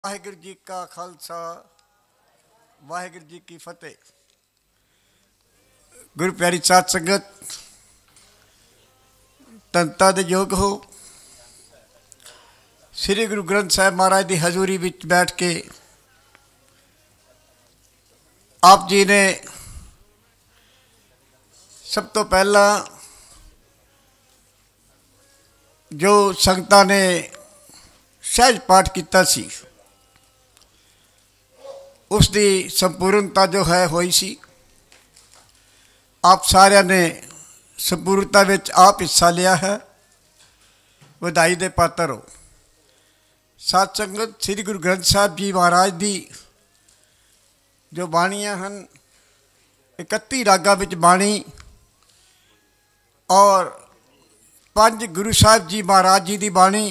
वाहिगुरू जी का खालसा वाहिगुरू जी की फतेह। गुरु प्यारी साध संगत धनता दे योग हो। श्री गुरु ग्रंथ साहिब महाराज की हजूरी विच बैठ के आप जी ने सब तो पहला जो संगतां ने सहज पाठ किया सी उसकी संपूर्णता जो है हुई सी। आप सारिਆਂ ने संपूर्णता विच आप हिस्सा लिया है, ਵਧਾਈ ਦੇ पात्र हो। साध संगत श्री गुरु ग्रंथ साहिब जी महाराज की जो बाणियां हैं 31 रागां विच बाणी और 5 गुरु साहिब जी महाराज जी की बाणी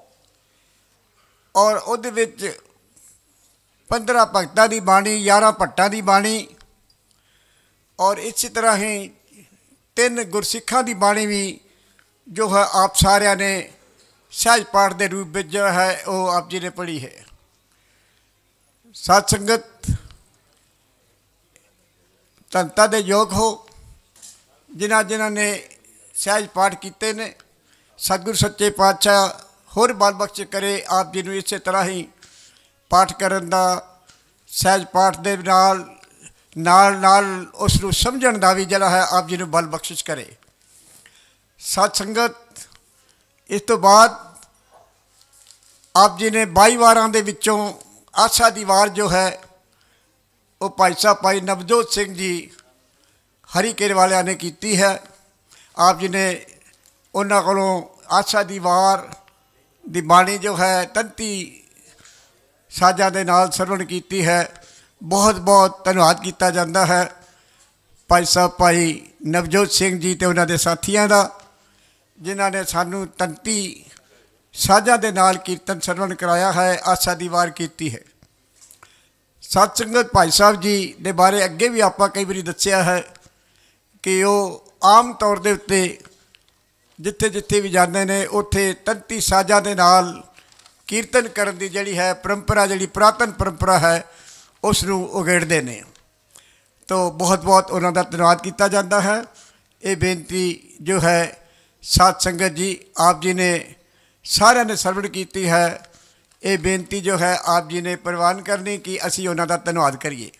और उहदे विच 15 भगतां की बाणी 11 भट्टां की बाणी और इसी तरह ही 3 गुरसिखां की बाणी भी जो है आप सारिਆਂ ने सहज पाठ के रूप में जो है वो आप जी ने पढ़ी है। साध संगत धनता दे योग हो जिन्हां जिन्हां ने सहज पाठ किए ने। सतगुरु सच्चे पातशाह होर बल बख्श करे आप जी नूं इसे तरह ही पाठ करन दा, सहज पाठ दे नाल नाल नाल उसनूं समझण दा भी जिहड़ा है आप जी नूं बल बख्शिश करे। सत संगत इस तो बाद आप जी ने 22 वारां दे विचों आसा दी वार जो है वो भाई साहब भाई नवजोत सिंह जी हरीकेर वालियां ने की है। आप जी ने उन्हां कोलों आसा दी वार दी बाणी जो है 33 साजां दे नाल सरवण की है। बहुत बहुत धन्यवाद किया जाता है भाई साहब भाई नवजोत सिंह जी तो उन्होंने साथियों का जिन्हों ने सानू 33 साजां दे नाल कीर्तन सरवण कराया है, आसा दी वार की है। सतसंगत भाई साहब जी के बारे अगे भी आप कई बार दसिया है कि वो आम तौर के उत्ते जिथे जिथे भी जाते हैं उत्थे 33 साजां दे नाल कीर्तन करन दी जिहड़ी है परंपरा, जिहड़ी पुरातन परंपरा है उसनूं उगेड़ते हैं। तो बहुत बहुत उन्होंने धन्यवाद किया जाता है। ये बेनती जो है साध संगत जी आप जी ने सारे ने सरवण की है, ये बेनती जो है आप जी ने प्रवान करनी कि असी उन्होंने धन्यवाद करिए।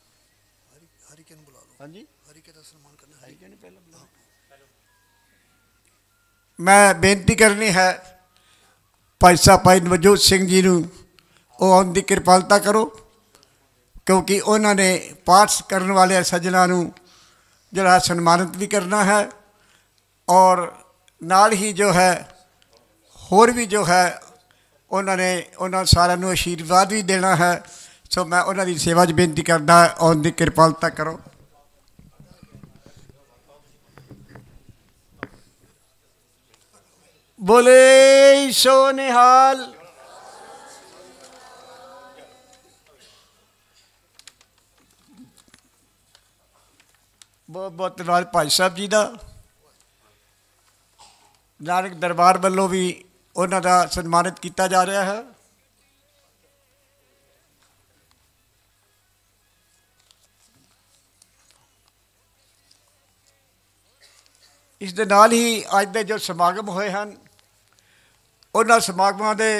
मैं बेनती करनी है भाई साहब भाई नवजोत सिंह जी नूं वो आउण दी किरपालता करो क्योंकि उन्होंने पाठ करने वाले सज्जनों नूं जिहड़ा सन्मानित भी करना है और नाल ही जो है होर भी जो है उन्होंने उन्होंने सारे नूं आशीर्वाद भी देना है। सो मैं उन्होंने सेवा च बेनती करना आउण दी किरपालता करो। बोले सो निहाल। बहुत बहुत धन्यवाद भाई साहब जी का। नानक दरबार वालों भी उन्हों का सन्मानित किया जा रहा है। इस दे नाल ही अज के जो समागम होए हैं उन्होंने समागमों के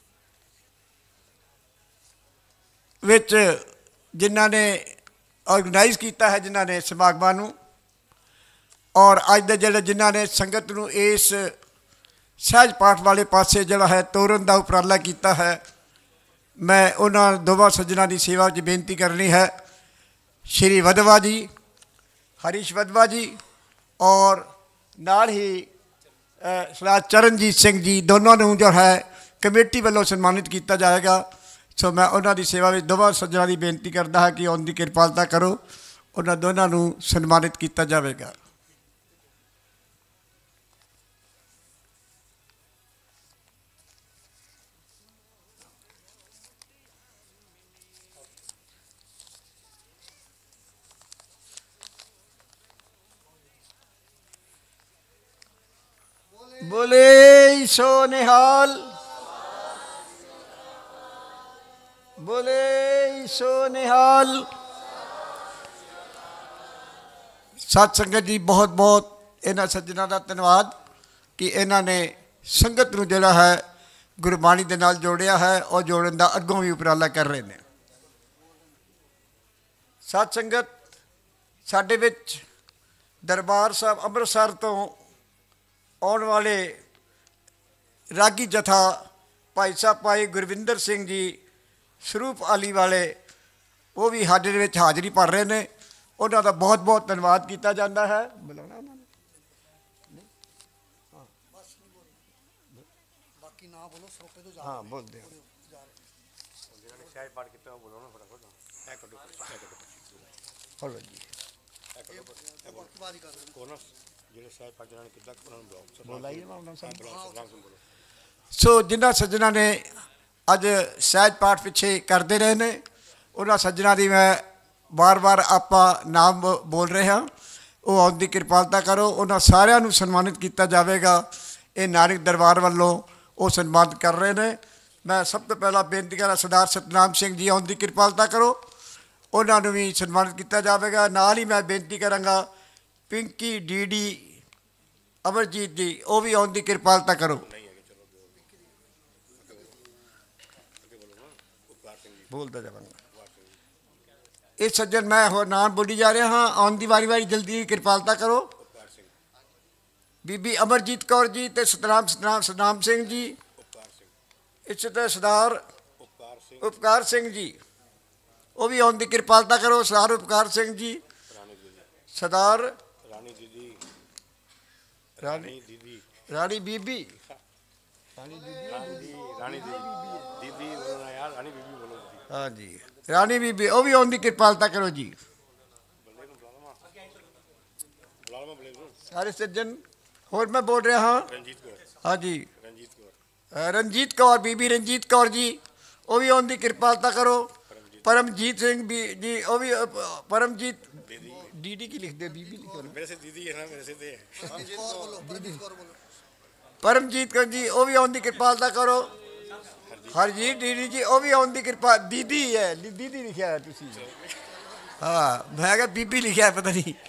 विच जिन्हों ने ऑर्गेनाइज किया है, जिन्होंने समागमों और अज दे जिहड़े जिन्हों ने संगत नूं इस सहज पाठ वाले पासे जिहड़ा है तोरन का उपराला किया है, मैं उन्होंने दोवां सज्जनां की सेवा च बेनती करनी है। श्री वधवा जी, हरीश वधवा जी और नाल ही सरदार चरणजीत सिंह जी दोनों नूं जो है कमेटी वालों सन्मानित किया जाएगा। सो मैं उन्होंने सेवा में दोवां सज्जनां की बेनती करता है कि उनकी किरपालता करो, उन्होंने दोनों नूं सन्मानित किया जाएगा। बोले सो निहाल। बोले सो निहाल। सत संगत जी बहुत बहुत इन्हां सज्जनां दा धन्नवाद कि इन्हां ने संगत नूं जिहड़ा है गुरबाणी दे नाल जोड़िया है और जोड़न दा अग्गों भी उपराला कर रहे हैं। सत संगत साडे विच दरबार साहब अमृतसर तो आने वाले रागी जथा भाई साहब भाई गुरविंदर सिंह जी ਸਰੂਪ आली वाले वो भी ਸਾਡੇ ਦੇ ਵਿੱਚ ਹਾਜ਼ਰੀ ਭਰ ਰਹੇ ਨੇ। ਉਹਨਾਂ ਦਾ ਬਹੁਤ ਬਹੁਤ ਧੰਨਵਾਦ ਕੀਤਾ ਜਾਂਦਾ ਹੈ। ਬੁਲਾਉਣਾ ਉਹਨਾਂ ਨੂੰ ਬਾਕੀ ਨਾ ਬੋਲੋ ਸਰੋਪੇ ਤੋਂ ਜਾ ਹਾਂ ਬੋਲਦੇ ਹਾਂ ਜਿਹਨਾਂ ਨੇ ਸ਼ਾਇਦ ਪਾਠ ਕੀਤਾ ਉਹ ਬੋਲੋ ਨਾ ਫਟਾਫਟ ਇਹ ਕੱਢੋ ਹਲੋ ਜੀ ਇਹ ਬਾਕੀ ਬਾਤ ਹੀ ਕਰ ਰਹੇ ਕੋਨਾ ਜਿਹੜੇ ਸ਼ਾਇਦ ਪਾਠ ਜਿਹਨਾਂ ਨੇ ਕੀਤਾ ਉਹਨਾਂ ਨੂੰ ਬੁਲਾਓ ਬੋਲਾਈਏ ਨਾ ਉਹਨਾਂ ਨੂੰ ਸੋ ਜਿਨ੍ਹਾਂ ਸੱਜਣਾ ਨੇ ਅੱਜ ਸਹਿਜ ਪਾਠ ਪਿੱਛੇ ਕਰਦੇ ਰਹੇ ਨੇ ਉਹਨਾਂ ਸੱਜਣਾ ਦੀ ਮੈਂ ਵਾਰ-ਵਾਰ ਆਪਾਂ ਨਾਮ ਬੋਲ ਰਹੇ ਹਾਂ। ਉਹ ਆਉਣ ਦੀ ਕਿਰਪਾਲਤਾ ਕਰੋ। ਉਹਨਾਂ ਸਾਰਿਆਂ ਨੂੰ ਸਨਮਾਨਿਤ ਕੀਤਾ ਜਾਵੇਗਾ। ਇਹ ਨਾਨਕ ਦਰਬਾਰ ਵੱਲੋਂ ਉਹ ਸਨਮਾਨਿਤ ਕਰ ਰਹੇ ਨੇ। ਮੈਂ ਸਭ ਤੋਂ ਪਹਿਲਾਂ ਬੇਨਤੀ ਕਰਾਂ ਸਰਦਾਰ ਸਤਨਾਮ ਸਿੰਘ ਜੀ ਆਉਣ ਦੀ ਕਿਰਪਾਲਤਾ ਕਰੋ। ਉਹਨਾਂ ਨੂੰ ਵੀ ਸਨਮਾਨਿਤ ਕੀਤਾ ਜਾਵੇਗਾ। ਨਾਲ ਹੀ ਮੈਂ ਬੇਨਤੀ ਕਰਾਂਗਾ ਪਿੰਕੀ ਡੀ ਅਮਰਜੀਤ ਜੀ ਉਹ ਵੀ ਆਉਣ ਦੀ ਕਿਰਪਾਲਤਾ ਕਰੋ। बोलता जावांगा ये सज्जन मैं होर नाम बोली जा रहा हाँ आने की वारी वारी जल्दी कृपालता करो। बीबी अमरजीत कौर जी ते सतनाम सिंह जी इस तरह सरदार उपकार सिंह जी वो भी आने की कृपालता करो। सरदार उपकार सिंह जी सरदार रानी बीबी हाँ जी रानी बीबी वो भी आने की कृपालता करो जी। सारे सज्जन होर मैं बोल रहा हाँ हाँ जी रंजीत कौर बीबी रंजीत कौर जी वो भी आने की कृपालता करो। परमजीत सिंह भी जी वो भी परमजीत डी की लिख दे बीबी परमजीत कौर जी वो भी आने की कृपालता करो। हरजीत दीदी जी वो भी आने की कृपा दीदी है दीदी लिखा है तुसी हाँ मैं क्या बीबी लिखा है पता नहीं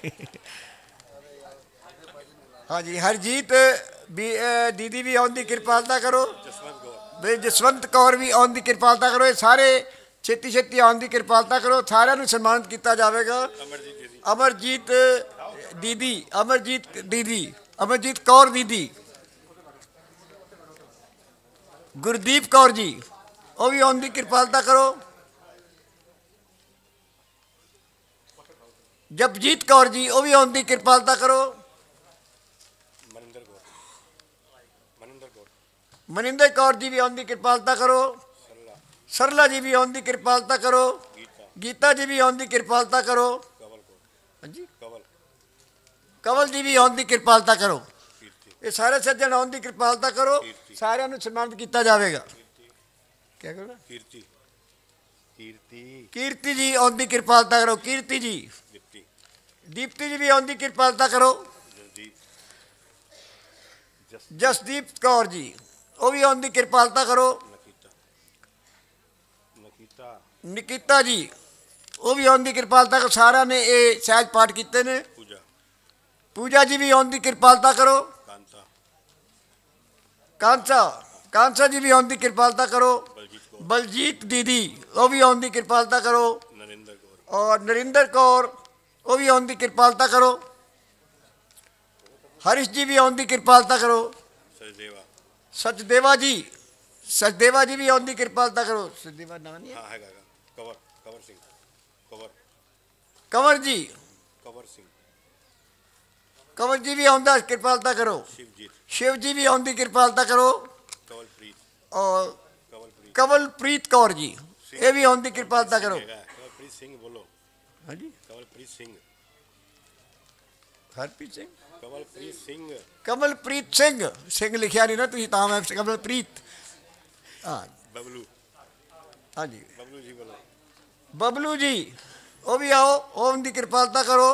हाँ जी हरजीत दीदी भी आने की कृपालता करो। जसवंत कौर भी आने की कृपालता करो। ये सारे छेती छेती आने की कृपालता करो। सारे सम्मानित किया जाएगा। अमरजीत अमरजीत कौर दीदी गुरदीप कौर जी वो भी आने की कृपालता करो। जपजीत कौर जी वो भी आने की कृपालता करो। मनिंदर कौर जी भी आने की कृपालता करो। सरला जी भी आने की कृपालता करो। गीता जी भी आने की कृपालता करो। कवल जी भी आने की कृपालता करो। ये सारे सज्जन आने की कृपालता करो। सारे सम्मानित किया जाएगा। क्या करो कीर्ति जी आने की कृपालता करो। कीर्ति जी दीप्ति जी भी आने की कृपालता करो। जसदीप कौर जी वो भी आने की कृपालता करो। निकिता जी वो भी आने की कृपालता करो। सारा ने ये सहज पाठ किए ने। पूजा जी भी आने की कृपालता करो। कांसा जी भी आने की कृपालता करो। बलजीत दीदी वो भी आने की कृपालता करो। और नरिंदर कौर वो भी आने की कृपालता करो। हरीश जी भी आने की कृपालता करो। सचदेवा जी भी आने की कृपालता करो। सचदेवा नाम नहीं है कंवर जी भी आने की कृपालता करो। शिव जी भी आने की कृपालता करो। और कवलप्रीत कौर जी ये भी आने की कृपालता करो। कमलप्रीत सिंह लिखा नहीं ना तुम कमलप्रीत हाँ हाँ जी बबलू जी वो भी आओ ओम की कृपालता करो।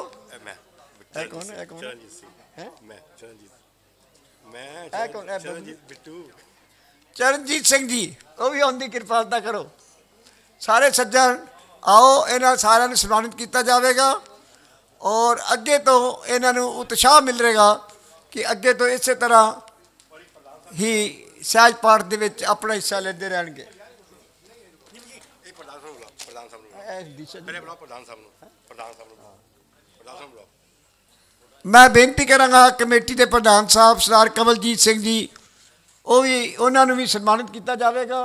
चरणजीत सिंह जी वो भी आने की कृपालता करो। सारे सज्जन आओ, इन्हां सारिਆਂ ਨੂੰ ਸਨਮਾਨਿਤ ਕੀਤਾ ਜਾਵੇਗਾ और अगे तो इन्हां ਨੂੰ उत्साह मिलेगा कि अगे तो इस तरह ही सहज पाठ ਦੇ ਵਿੱਚ अपना हिस्सा लेंदे रहणगे। मैं बेनती करांगा कमेटी के प्रधान साहब सरदार कमलजीत सिंह जी, वो भी उन्होंने भी सन्मानित किया जाएगा।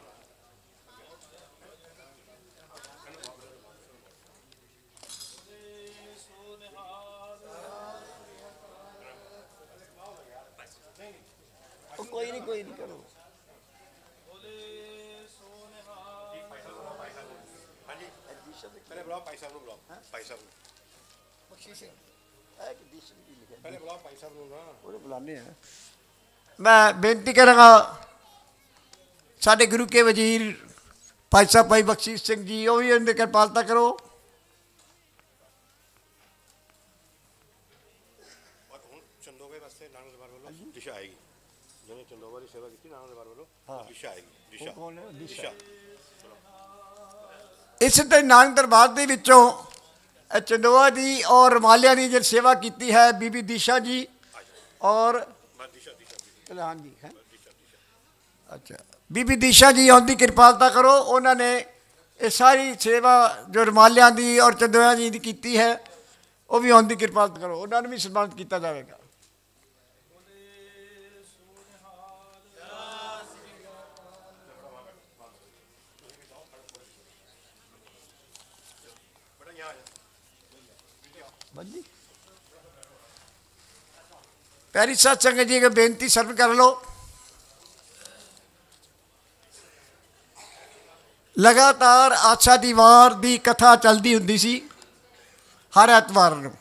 कोई नहीं करो। मैं बेनती करांगा साडे गुरु के वजीर भाई साहब भाई बख्शीश सिंह जी, वो भी उनकी कृपालता करो। इस तरह नानक दरबार के विचों चंदोआ जी और रमालिया ने जो सेवा की है बीबी दिशा जी और हाँ जी है अच्छा बीबी दिशा जी उनकी कृपालता करो। उन्होंने ये सारी सेवा जो रमालिया की और चंदोआ जी की की है वो भी उनकी कृपालता करो, उन्होंने भी सम्मानित किया जाएगा। प्यारी साध संगत जी की बेनती सर्व कर लो। लगातार आशा दी वार की कथा चलती होंदी सी हर एतवार नूं।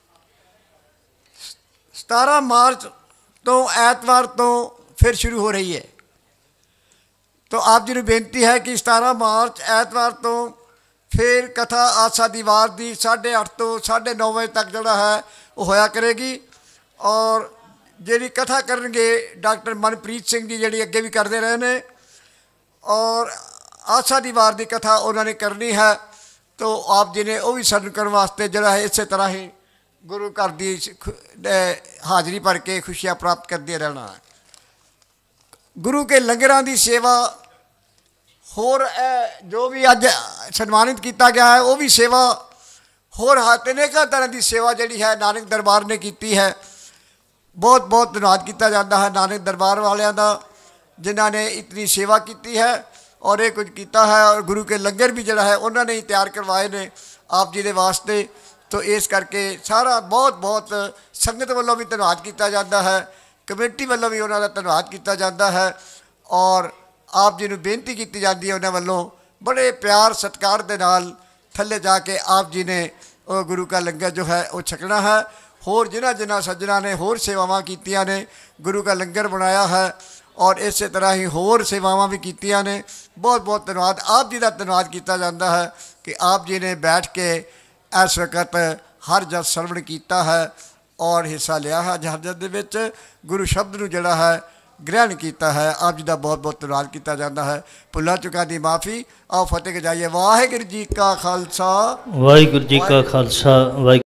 17 मार्च तो एतवार तो फिर शुरू हो रही है, तो आप जी को बेनती है कि 17 मार्च एतवार तो फिर कथा आशा दी वार की 8:30 तो 9:30 बजे तक जोड़ा है वो होया करेगी। और जी कथा करनगे डॉक्टर मनप्रीत सिंह जी जी अगे भी करते रहे ने, और आशा दी वार की कथा उन्होंने करनी है। तो आप जी ने वह भी सानू करने वास्ते जोड़ा है इस तरह ही गुरु घर की हाज़री भर के खुशियाँ प्राप्त करते रहना है। गुरु के लंगरां की सेवा होर जो भी अज सन्मानित किया गया है वो भी सेवा होर अनेक तरह की सेवा जी है नानक दरबार ने की है। बहुत बहुत धन्यवाद किया जाता है नानक दरबार वालों का जिन्हों ने इतनी सेवा की है और ये कुछ किया है। और गुरु के लंगर भी जोड़ा है उन्होंने ही तैयार करवाए ने आप जी के वास्ते। तो इस करके सारा बहुत बहुत संगत वालों भी धन्यवाद किया जाता है, कमेटी वालों भी उन्होंने धन्यवाद किया जाता है। और आप जी को बेनती की जाती है उन्होंने वालों बड़े प्यार सत्कार के नाल थले जाके आप जी ने गुरु का लंगर जो है वो छकना है। होर जिन्होंने सज्जना ने होर सेवावां कीतियां ने गुरु का लंगर बनाया है और इस तरह ही होर सेवावां भी कीतियां ने। बहुत बहुत धन्यवाद आप जी का धन्यवाद किया जाता है कि आप जी ने बैठ के इस वक्त हर जस श्रवण किया है और हिस्सा लिया है हर जस दे विच गुरु शब्द नूं जिहड़ा है ग्रहण किया है। आप जी का बहुत बहुत धन्यवाद किया जाता है। भुल्लां चुकां दी माफ़ी। आओ फतेह जाइए। वाहिगुरू जी का खालसा वाहिगुरू जी का खालसा।